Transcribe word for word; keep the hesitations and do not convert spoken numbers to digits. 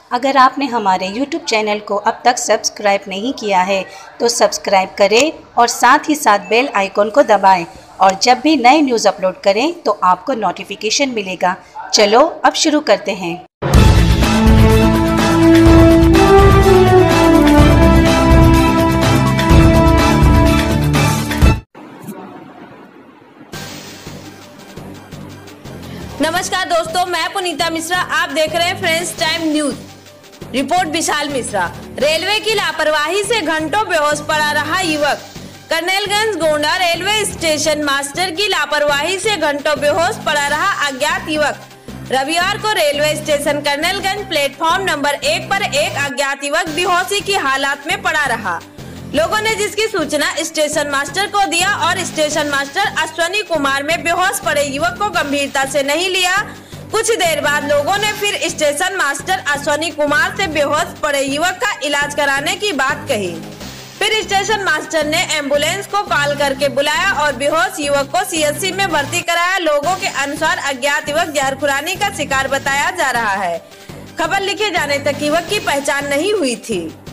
अगर आपने हमारे यूट्यूब चैनल को अब तक सब्सक्राइब नहीं किया है तो सब्सक्राइब करें और साथ ही साथ बेल आइकॉन को दबाएं और जब भी नए न्यूज़ अपलोड करें तो आपको नोटिफिकेशन मिलेगा। चलो अब शुरू करते हैं। नमस्कार दोस्तों, मैं पुनीता मिश्रा, आप देख रहे हैं friends time news. Report Vishal Mishra. Railway की लापरवाही से घंटों बेहोश पड़ा रहा युवक। Colonelganj Gonda railway station master की लापरवाही से घंटों बेहोश पड़ा रहा अज्ञात युवक। रविवार को railway station Colonelganj platform number एक पर एक अज्ञात युवक बेहोशी की हालत में पड़ा रहा। लोगों ने जिसकी सूचना स्टेशन मास्टर को दिया और स्टेशन मास्टर अश्वनी कुमार में बेहोश पड़े युवक को गंभीरता से नहीं लिया। कुछ देर बाद लोगों ने फिर स्टेशन मास्टर अश्वनी कुमार से बेहोश पड़े युवक का इलाज कराने की बात कही। फिर स्टेशन मास्टर ने एम्बुलेंस को कॉल करके बुलाया और बेहोश युवक को सीएचसी में भर्ती कराया। लोगों के अनुसार अज्ञात युवक जहरखुरानी का शिकार बताया जा रहा है। खबर लिखे जाने तक युवक की पहचान नहीं हुई थी।